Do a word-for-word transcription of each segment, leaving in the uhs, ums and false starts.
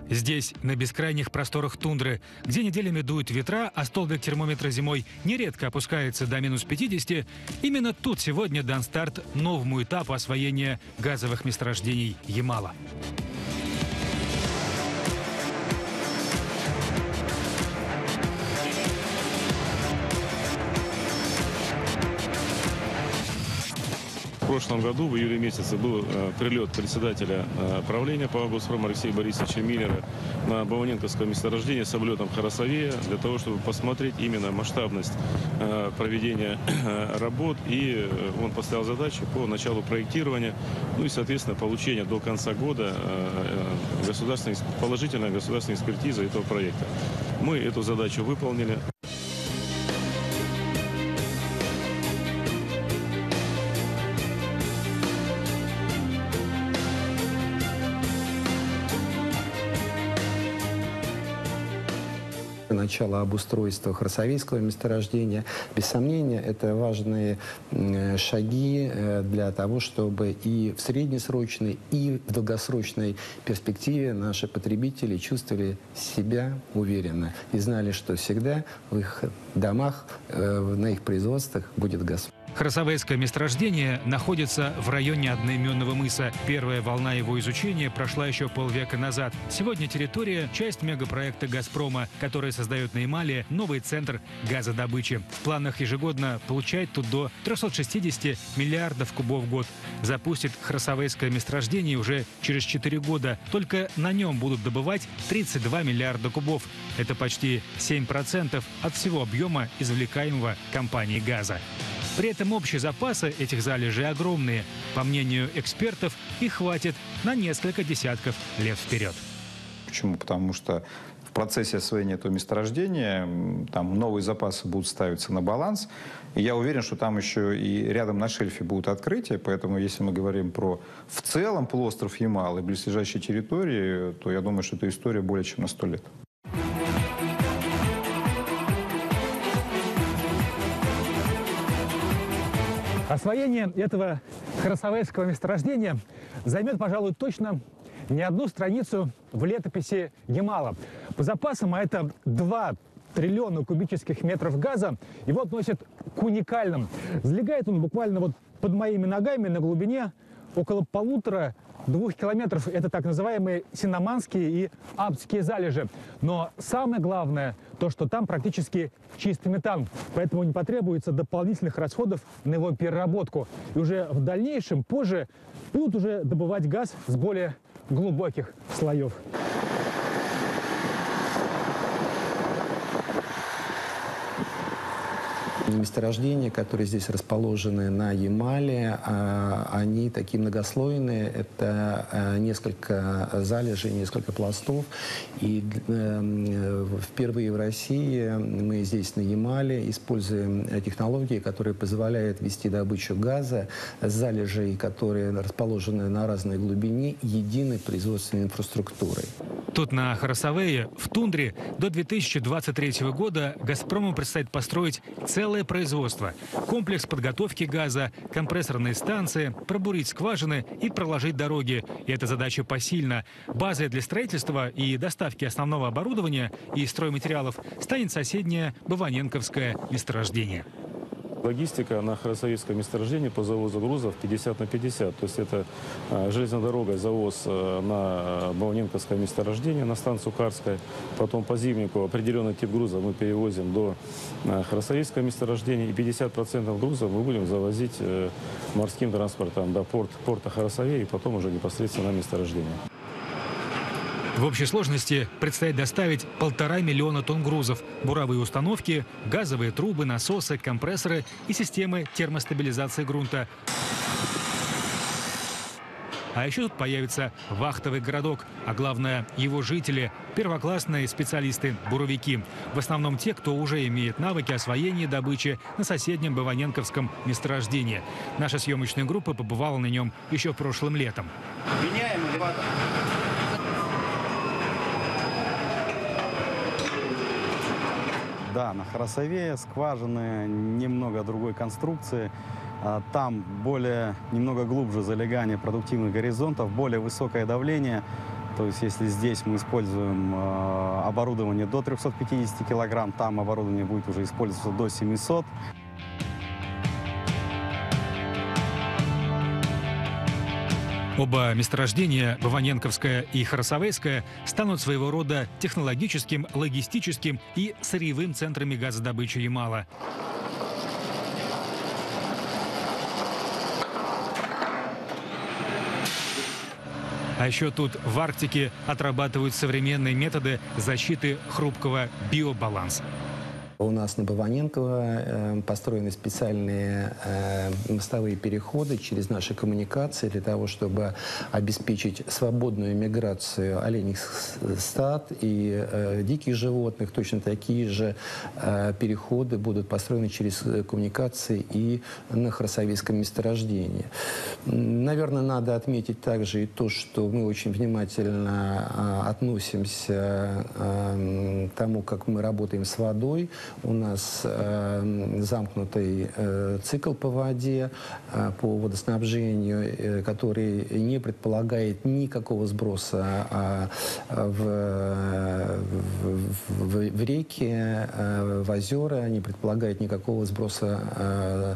Здесь, на бескрайних просторах тундры, где неделями дуют ветра, а столбик термометра зимой нередко опускается до минус пятидесяти, именно тут сегодня дан старт новому этапу освоения газовых месторождений Ямала. В прошлом году, в июле месяце, был э, прилет председателя э, правления по Госпрому Алексея Борисовича Миллера на Бауненковское месторождение с облетом Харасавея для того, чтобы посмотреть именно масштабность э, проведения э, работ. И э, он поставил задачу по началу проектирования, ну и, соответственно, получения до конца года э, государственной, положительной государственной экспертизы этого проекта. Мы эту задачу выполнили. Начало обустройства Харасавейского месторождения. Без сомнения, это важные шаги для того, чтобы и в среднесрочной, и в долгосрочной перспективе наши потребители чувствовали себя уверенно и знали, что всегда в их домах, на их производствах будет газ. Харасавейское месторождение находится в районе одноименного мыса. Первая волна его изучения прошла еще полвека назад. Сегодня территория – часть мегапроекта «Газпрома», который создает на Ямале новый центр газодобычи. В планах ежегодно получать тут до трёхсот шестидесяти миллиардов кубов в год. Запустит Харасавейское месторождение уже через четыре года. Только на нем будут добывать тридцать два миллиарда кубов. Это почти семь процентов от всего объема извлекаемого компанией газа. При этом общие запасы этих залежей огромные. По мнению экспертов, их хватит на несколько десятков лет вперед. Почему? Потому что в процессе освоения этого месторождения там новые запасы будут ставиться на баланс. И я уверен, что там еще и рядом на шельфе будут открытия. Поэтому если мы говорим про в целом полуостров Ямал и близлежащие территории, то я думаю, что эта история более чем на сто лет. Освоение этого Харасавейского месторождения займет, пожалуй, точно не одну страницу в летописи Ямала. По запасам, а это два триллиона кубических метров газа, его относят к уникальным. Залегает он буквально вот под моими ногами на глубине около полутора-двух километров. Это так называемые синоманские и абдские залежи. Но самое главное – то, что там практически чистый метан. Поэтому не потребуется дополнительных расходов на его переработку. И уже в дальнейшем, позже, будут уже добывать газ с более глубоких слоев. Месторождения, которые здесь расположены на Ямале, они такие многослойные. Это несколько залежей, несколько пластов. И впервые в России мы здесь на Ямале используем технологии, которые позволяют вести добычу газа с залежей, которые расположены на разной глубине, единой производственной инфраструктурой. Тут, на Харасавее, в тундре, до две тысячи двадцать третьего года «Газпрому» предстоит построить целое производство. Комплекс подготовки газа, компрессорные станции, пробурить скважины и проложить дороги. И эта задача посильна. Базой для строительства и доставки основного оборудования и стройматериалов станет соседнее Бауненковское месторождение. Логистика на Харасавейском месторождении по завозу грузов пятьдесят на пятьдесят. То есть это железная дорога, завоз на Бауненковское месторождение, на станцию Карская. Потом по зимнику определенный тип груза мы перевозим до Харасавейского месторождения. И пятьдесят процентов грузов мы будем завозить морским транспортом до порт, порта Харасавея и потом уже непосредственно на месторождение. В общей сложности предстоит доставить полтора миллиона тонн грузов, буровые установки, газовые трубы, насосы, компрессоры и системы термостабилизации грунта. А еще тут появится вахтовый городок, а главное, его жители – первоклассные специалисты-буровики. В основном те, кто уже имеет навыки освоения добычи на соседнем Бауненковском месторождении. Наша съемочная группа побывала на нем еще прошлым летом. Меняем элеватор. Да, на Харасавее скважины немного другой конструкции. Там более, немного глубже залегание продуктивных горизонтов, более высокое давление. То есть если здесь мы используем э, оборудование до трёхсот пятидесяти килограмм, там оборудование будет уже использоваться до семисот. Оба месторождения, Баваненковское и Харасовейское, станут своего рода технологическим, логистическим и сырьевым центрами газодобычи Ямала. А еще тут, в Арктике, отрабатывают современные методы защиты хрупкого биобаланса. У нас на Баваненково э, построены специальные э, мостовые переходы через наши коммуникации для того, чтобы обеспечить свободную миграцию оленьих стад и э, диких животных. Точно такие же э, переходы будут построены через коммуникации и на Харасовейском месторождении. Наверное, надо отметить также и то, что мы очень внимательно э, относимся э, к тому, как мы работаем с водой. У нас э, замкнутый э, цикл по воде, э, по водоснабжению, э, который не предполагает никакого сброса э, в, в, в, в реки, э, в озера, не предполагает никакого сброса э,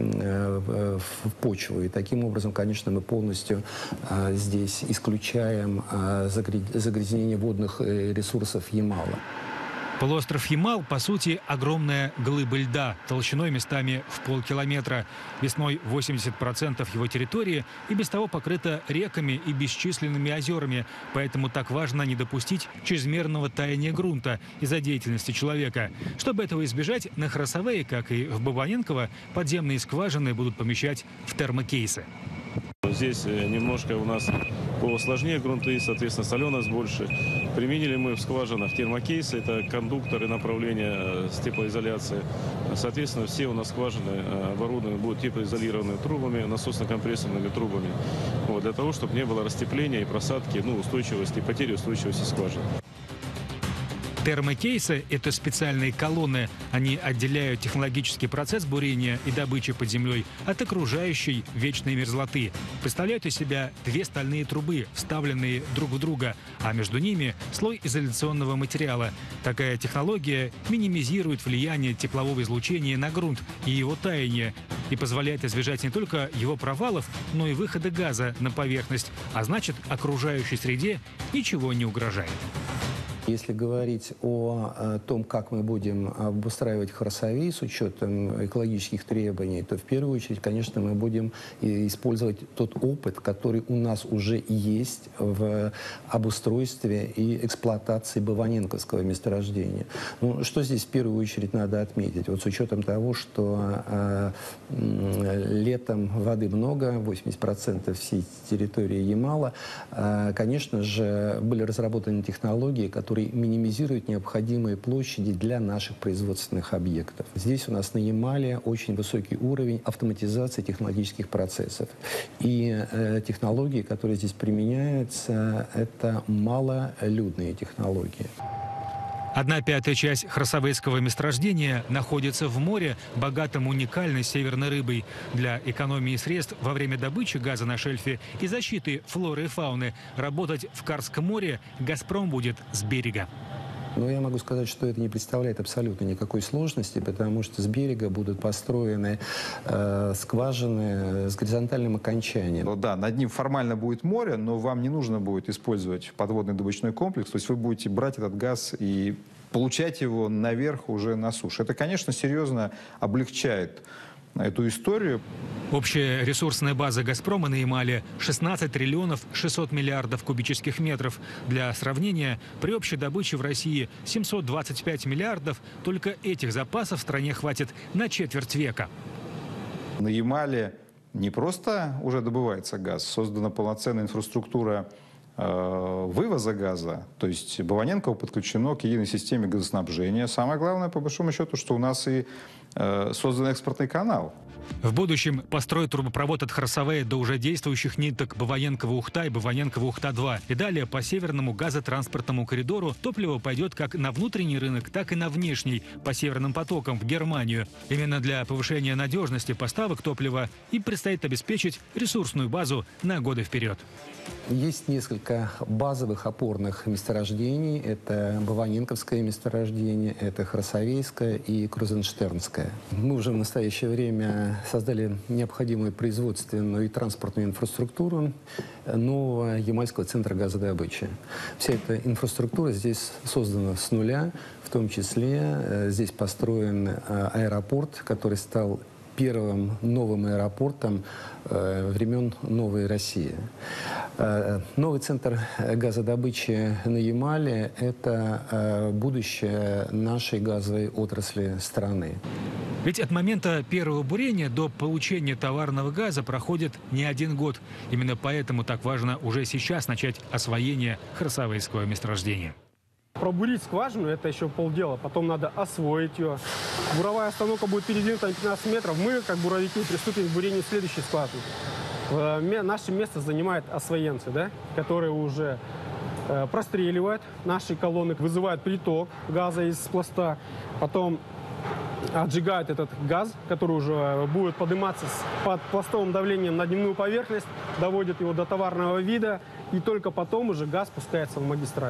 э, в почву. И таким образом, конечно, мы полностью э, здесь исключаем э, загрязнение водных ресурсов Ямала. Полуостров Ямал, по сути, огромная глыба льда, толщиной местами в полкилометра. Весной восемьдесят процентов его территории и без того покрыта реками и бесчисленными озерами. Поэтому так важно не допустить чрезмерного таяния грунта из-за деятельности человека. Чтобы этого избежать, на Харасовее, как и в Баваненково, подземные скважины будут помещать в термокейсы. Здесь немножко у нас посложнее грунты, соответственно, соленость больше. Применили мы в скважинах термокейсы, это кондукторы направления с теплоизоляцией. Соответственно, все у нас скважины оборудованы будут теплоизолированными трубами, насосно-компрессорными трубами, вот, для того, чтобы не было растепления и просадки, ну, устойчивости, потери устойчивости скважин. Термокейсы – это специальные колонны. Они отделяют технологический процесс бурения и добычи под землей от окружающей вечной мерзлоты. Представляют из себя две стальные трубы, вставленные друг в друга, а между ними слой изоляционного материала. Такая технология минимизирует влияние теплового излучения на грунт и его таяние и позволяет избежать не только его провалов, но и выхода газа на поверхность, а значит, окружающей среде ничего не угрожает. Если говорить о, о том, как мы будем обустраивать Харасовей с учетом экологических требований, то в первую очередь, конечно, мы будем использовать тот опыт, который у нас уже есть в обустройстве и эксплуатации Баваненковского месторождения. Ну, что здесь в первую очередь надо отметить? Вот с учетом того, что э, летом воды много, восемьдесят процентов всей территории Ямала, э, конечно же, были разработаны технологии, которые минимизирует необходимые площади для наших производственных объектов. Здесь у нас на Ямале очень высокий уровень автоматизации технологических процессов. И э, технологии, которые здесь применяются, это малолюдные технологии. Одна пятая часть Харасовейского месторождения находится в море, богатом уникальной северной рыбой. Для экономии средств во время добычи газа на шельфе и защиты флоры и фауны работать в Карском море «Газпром» будет с берега. Но я могу сказать, что это не представляет абсолютно никакой сложности, потому что с берега будут построены э, скважины с горизонтальным окончанием. Да, над ним формально будет море, но вам не нужно будет использовать подводный добычной комплекс. То есть вы будете брать этот газ и получать его наверх уже на суше. Это, конечно, серьезно облегчает эту историю. Общая ресурсная база «Газпрома» на Ямале – шестнадцать триллионов шестьсот миллиардов кубических метров. Для сравнения, при общей добыче в России семьсот двадцать пять миллиардов, только этих запасов в стране хватит на четверть века. На Ямале не просто уже добывается газ, создана полноценная инфраструктура э, вывоза газа. То есть Баваненково подключено к единой системе газоснабжения. Самое главное, по большому счету, что у нас и э, создан экспортный канал. В будущем построят трубопровод от Харасавея до уже действующих ниток Баваненкова-Ухта и Баваненкова-Ухта-два. И далее по северному газотранспортному коридору топливо пойдет как на внутренний рынок, так и на внешний, по северным потокам, в Германию. Именно для повышения надежности поставок топлива им предстоит обеспечить ресурсную базу на годы вперед. Есть несколько базовых опорных месторождений. Это Баваненковское месторождение, это Харасавейское и Крузенштернское. Мы уже в настоящее время создали необходимую производственную и транспортную инфраструктуру нового Ямальского центра газодобычи. Вся эта инфраструктура здесь создана с нуля, в том числе здесь построен аэропорт, который стал первым новым аэропортом э, времен Новой России. Э, новый центр газодобычи на Ямале – это э, будущее нашей газовой отрасли страны. Ведь от момента первого бурения до получения товарного газа проходит не один год. Именно поэтому так важно уже сейчас начать освоение Харасавейского месторождения. Пробурить скважину – это еще полдела. Потом надо освоить ее. Буровая остановка будет передвинута на пятнадцать метров. Мы, как буровики, приступим к бурению следующей скважины. Наше место занимает освоенцы, да, которые уже э, простреливают наши колонны, вызывают приток газа из пласта. Потом отжигают этот газ, который уже будет подниматься под пластовым давлением на дневную поверхность, доводят его до товарного вида, и только потом уже газ пускается в магистраль.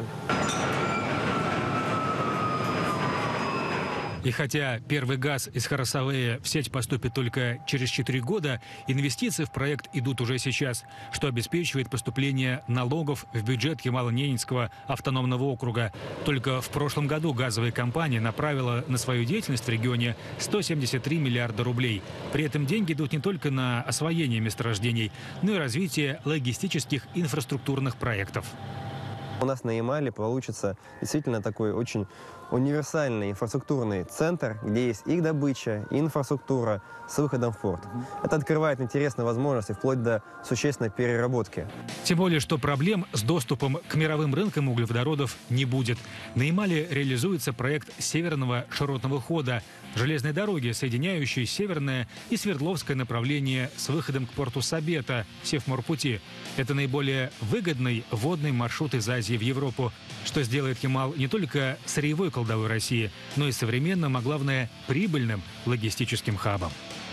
И хотя первый газ из Харасавея в сеть поступит только через четыре года, инвестиции в проект идут уже сейчас, что обеспечивает поступление налогов в бюджет Ямало-Ненецкого автономного округа. Только в прошлом году газовая компания направила на свою деятельность в регионе сто семьдесят три миллиарда рублей. При этом деньги идут не только на освоение месторождений, но и развитие логистических инфраструктурных проектов. У нас на Ямале получится действительно такой очень универсальный инфраструктурный центр, где есть и добыча, и инфраструктура с выходом в порт. Это открывает интересные возможности вплоть до существенной переработки. Тем более, что проблем с доступом к мировым рынкам углеводородов не будет. На Ямале реализуется проект Северного широтного хода – железной дороги, соединяющей северное и Свердловское направление с выходом к порту Сабета, Севморпути. Это наиболее выгодный водный маршрут из Азии в Европу, что сделает Ямал не только сырьевой кладовой России, но и современным, а главное, прибыльным логистическим хабом.